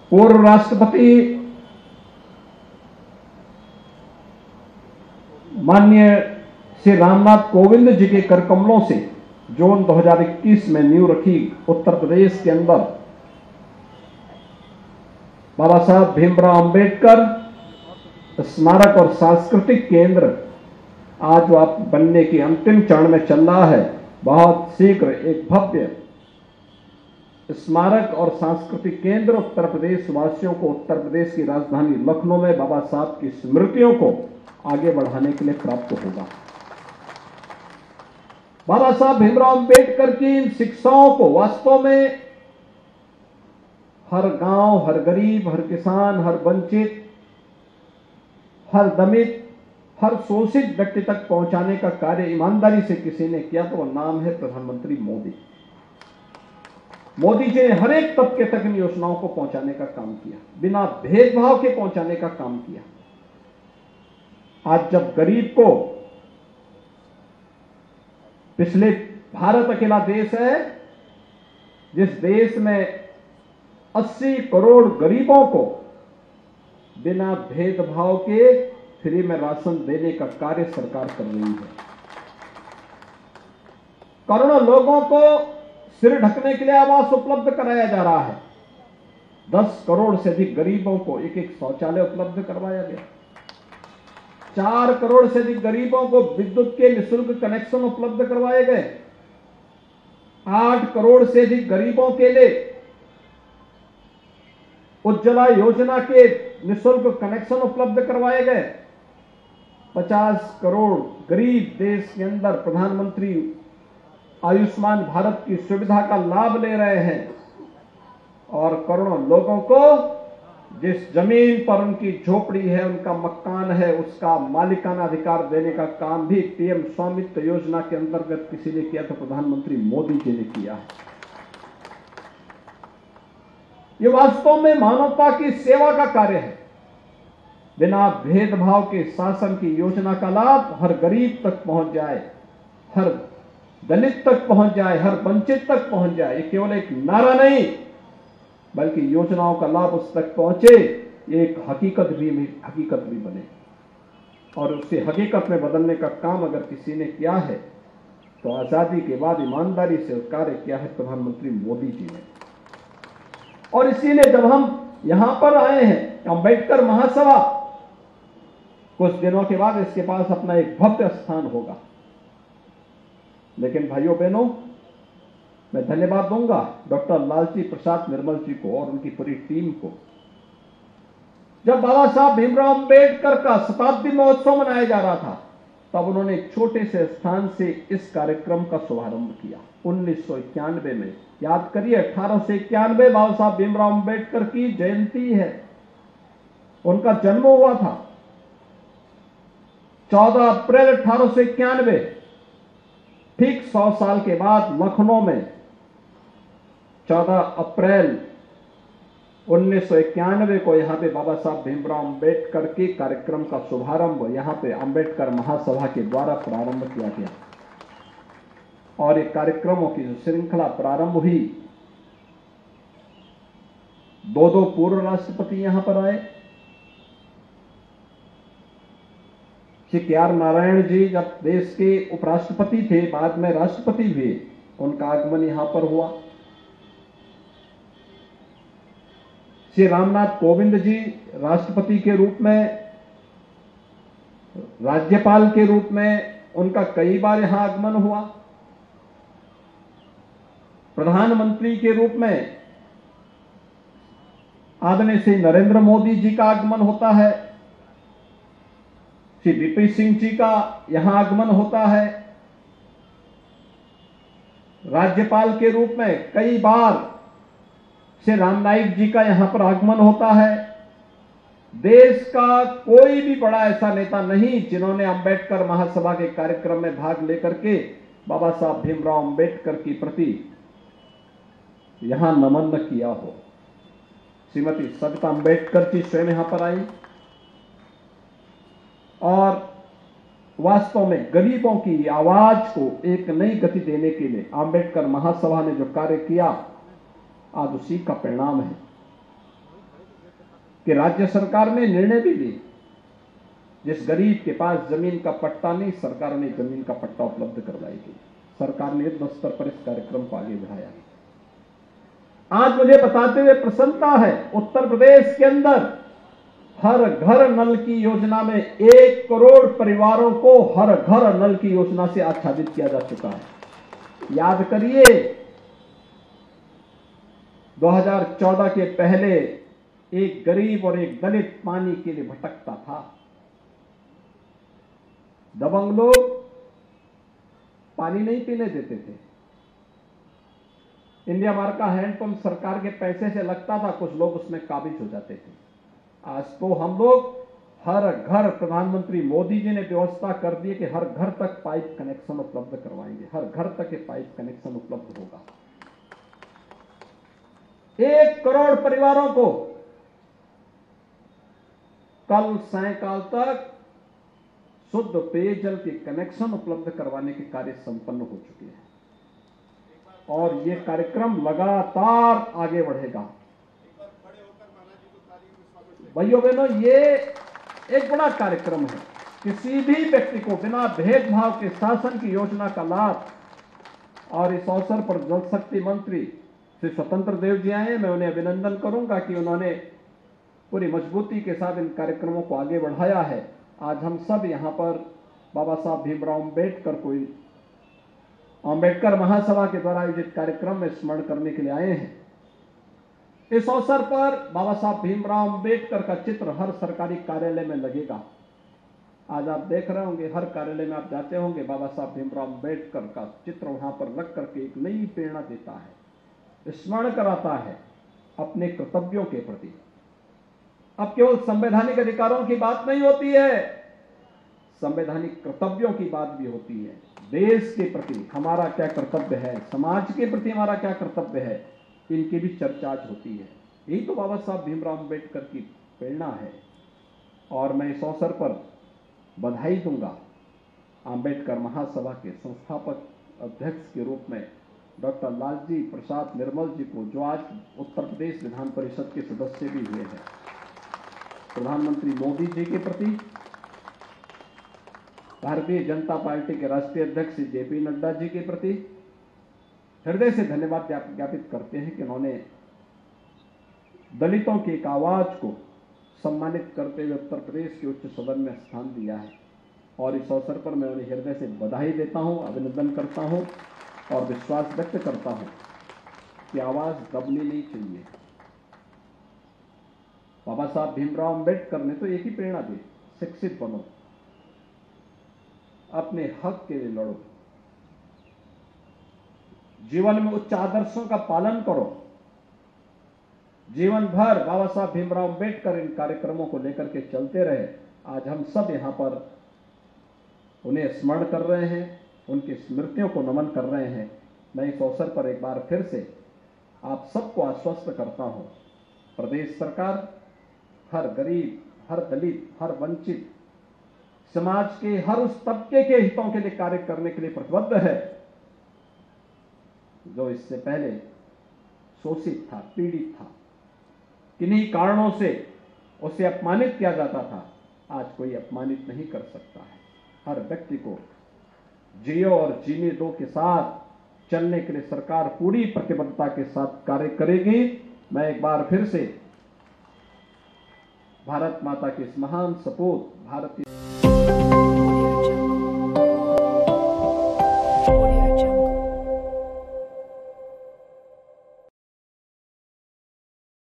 पूर्व राष्ट्रपति माननीय श्री रामनाथ कोविंद जी के करकमलों से जून 2021 में नींव रखी उत्तर प्रदेश के अंदर बाबा साहब भीमराव अंबेडकर स्मारक और सांस्कृतिक केंद्र आज आप बनने की अंतिम चरण में चल रहा है। बहुत शीघ्र एक भव्य स्मारक और सांस्कृतिक केंद्र उत्तर प्रदेश वासियों को उत्तर प्रदेश की राजधानी लखनऊ में बाबा साहब की स्मृतियों को आगे बढ़ाने के लिए प्राप्त होगा। बाबा साहब भीमराव अंबेडकर की इन शिक्षाओं को वास्तव में हर गांव, हर गरीब, हर किसान, हर वंचित, हर दमित, हर शोषित व्यक्ति तक पहुंचाने का कार्य ईमानदारी से किसी ने किया तो वह नाम है प्रधानमंत्री मोदी। मोदी जी ने हर एक तबके तक इन योजनाओं को पहुंचाने का काम किया, बिना भेदभाव के पहुंचाने का काम किया। आज जब गरीब को, पिछले भारत अकेला देश है जिस देश में 80 करोड़ गरीबों को बिना भेदभाव के फ्री में राशन देने का कार्य सरकार कर रही है। करोड़ों लोगों को सिर ढकने के लिए आवास उपलब्ध कराया जा रहा है। 10 करोड़ से अधिक गरीबों को एक एक शौचालय उपलब्ध करवाया गया। 4 करोड़ से अधिक गरीबों को विद्युत के निःशुल्क कनेक्शन उपलब्ध करवाए गए। 8 करोड़ से अधिक गरीबों के लिए उज्ज्वला योजना के निःशुल्क कनेक्शन उपलब्ध करवाए गए। 50 करोड़ गरीब देश के अंदर प्रधानमंत्री आयुष्मान भारत की सुविधा का लाभ ले रहे हैं और करोड़ों लोगों को जिस जमीन पर उनकी झोपड़ी है, उनका मकान है, उसका मालिकाना अधिकार देने का काम भी पीएम स्वामित्व योजना के अंतर्गत किसी ने किया तो प्रधानमंत्री मोदी जी ने किया है। ये वास्तव में मानवता की सेवा का कार्य है। बिना भेदभाव के शासन की योजना का लाभ हर गरीब तक पहुंच जाए, हर दलित तक पहुंच जाए, हर वंचित तक पहुंच जाए। ये केवल एक नारा नहीं बल्कि योजनाओं का लाभ उस तक पहुंचे, ये एक हकीकत भी बने और उसे हकीकत में बदलने का काम अगर किसी ने किया है तो आजादी के बाद ईमानदारी से कार्य किया है प्रधानमंत्री मोदी जी ने। और इसीलिए जब हम यहां पर आए हैं अंबेडकर महासभा, कुछ दिनों के बाद इसके पास अपना एक भव्य स्थान होगा। लेकिन भाइयों बहनों, मैं धन्यवाद दूंगा डॉक्टर लालजी प्रसाद निर्मल जी को और उनकी पूरी टीम को। जब बाबा साहब भीमराव अंबेडकर का शताब्दी महोत्सव मनाया जा रहा था तब उन्होंने एक छोटे से स्थान से इस कार्यक्रम का शुभारंभ किया 1991 में। याद करिए 1891 बाबा साहब भीमराव अंबेडकर की जयंती है, उनका जन्म हुआ था 14 अप्रैल 1891। ठीक 100 साल के बाद लखनऊ में 14 अप्रैल 1991 को यहां पे बाबा साहब भीमराव अंबेडकर के कार्यक्रम का शुभारंभ यहां पे अंबेडकर महासभा के द्वारा प्रारंभ किया गया और एक कार्यक्रमों की जो श्रृंखला प्रारंभ हुई, 2 पूर्व राष्ट्रपति यहां पर आए। श्री के.आर. नारायण जी जब देश के उपराष्ट्रपति थे, बाद में राष्ट्रपति हुए, उनका आगमन यहां पर हुआ। श्री रामनाथ कोविंद जी राष्ट्रपति के रूप में, राज्यपाल के रूप में उनका कई बार यहां आगमन हुआ। प्रधानमंत्री के रूप में आदरणीय श्री नरेंद्र मोदी जी का आगमन होता है। श्री वीपी सिंह जी का यहां आगमन होता है। राज्यपाल के रूप में कई बार श्री राम नाईक जी का यहां पर आगमन होता है। देश का कोई भी बड़ा ऐसा नेता नहीं जिन्होंने अंबेडकर महासभा के कार्यक्रम में भाग लेकर के बाबा साहब भीमराव अंबेडकर की प्रति यहां नमन किया हो। श्रीमती सविता अंबेडकर जी स्वयं यहां पर आई और वास्तव में गरीबों की आवाज को एक नई गति देने के लिए अंबेडकर महासभा ने जो कार्य किया आज उसी का परिणाम है। कि राज्य सरकार ने निर्णय भी लिया, जिस गरीब के पास जमीन का पट्टा नहीं, सरकार ने जमीन का पट्टा उपलब्ध करवाएगी। सरकार ने युद्ध स्तर पर इस कार्यक्रम को आगे बढ़ाया। आज मुझे बताते हुए प्रसन्नता है, उत्तर प्रदेश के अंदर हर घर नल की योजना में 1 करोड़ परिवारों को हर घर नल की योजना से आच्छादित किया जा चुका है। याद करिए, 2014 के पहले एक गरीब और एक दलित पानी के लिए भटकता था। दबंग लोग पानी नहीं पीने देते थे। इंडिया मार्क का हैंडपंप सरकार के पैसे से लगता था, कुछ लोग उसमें काबिज हो जाते थे। आज तो हम लोग हर घर, प्रधानमंत्री मोदी जी ने व्यवस्था कर दी कि हर घर तक पाइप कनेक्शन उपलब्ध करवाएंगे, हर घर तक ये पाइप कनेक्शन उपलब्ध होगा। 1 करोड़ परिवारों को कल सायंकाल तक शुद्ध पेयजल के कनेक्शन उपलब्ध करवाने के कार्य संपन्न हो चुके हैं और ये कार्यक्रम लगातार आगे बढ़ेगा। भाइयों बहनों, ये एक बड़ा कार्यक्रम है। किसी भी व्यक्ति को बिना भेदभाव के शासन की योजना का लाभ, और इस अवसर पर जल शक्ति मंत्री श्री स्वतंत्र देव जी आए। मैं उन्हें अभिनंदन करूंगा कि उन्होंने पूरी मजबूती के साथ इन कार्यक्रमों को आगे बढ़ाया है। आज हम सब यहां पर बाबा साहब भीमराव अंबेडकर महासभा के द्वारा आयोजित कार्यक्रम में स्मरण करने के लिए आए हैं। इस अवसर पर बाबा साहब भीमराव अंबेडकर का चित्र हर सरकारी कार्यालय में लगेगा। आज आप देख रहे होंगे, हर कार्यालय में आप जाते होंगे, बाबा साहब भीमराव अंबेडकर का चित्र वहां पर लग करके एक नई प्रेरणा देता है, स्मरण कराता है अपने कर्तव्यों के प्रति। अब केवल संवैधानिक अधिकारों की बात नहीं होती है, संवैधानिक कर्तव्यों की बात भी होती है। देश के प्रति हमारा क्या कर्तव्य है, समाज के प्रति हमारा क्या कर्तव्य है, इनकी भी चर्चा आज होती है। यही तो बाबा साहब भीमराव अंबेडकर की प्रेरणा है। और मैं इस अवसर पर बधाई दूंगा अंबेडकर महासभा के संस्थापक अध्यक्ष के रूप में डॉक्टर लालजी प्रसाद निर्मल जी को, जो आज उत्तर प्रदेश विधान परिषद के सदस्य भी हुए हैं। प्रधानमंत्री मोदी जी के प्रति, भारतीय जनता पार्टी के राष्ट्रीय अध्यक्ष जेपी नड्डा जी के प्रति हृदय से धन्यवाद ज्ञापित करते हैं कि उन्होंने दलितों की एक आवाज को सम्मानित करते हुए उत्तर प्रदेश के उच्च सदन में स्थान दिया है। और इस अवसर पर मैं उन्हें हृदय से बधाई देता हूं, अभिनंदन करता हूं और विश्वास व्यक्त करता हूं कि आवाज दबनी नहीं चाहिए। बाबा साहब भीमराव अंबेडकर ने तो एक ही प्रेरणा दी, शिक्षित बनो, अपने हक के लिए लड़ो, जीवन में उच्च आदर्शों का पालन करो। जीवन भर बाबा साहब भीमराव अंबेडकर इन कार्यक्रमों को लेकर के चलते रहे। आज हम सब यहां पर उन्हें स्मरण कर रहे हैं, उनकी स्मृतियों को नमन कर रहे हैं। मैं इस अवसर पर एक बार फिर से आप सबको आश्वस्त करता हूं, प्रदेश सरकार हर गरीब, हर दलित, हर वंचित समाज के हर उस तबके के हितों के लिए कार्य करने के लिए प्रतिबद्ध है जो इससे पहले शोषित था, पीड़ित था, किन्हीं कारणों से उसे अपमानित किया जाता था। आज कोई अपमानित नहीं कर सकता है। हर व्यक्ति को जियो और जीने दो के साथ चलने के लिए सरकार पूरी प्रतिबद्धता के साथ कार्य करेगी। मैं एक बार फिर से भारत माता के इस महान सपूत भारतीय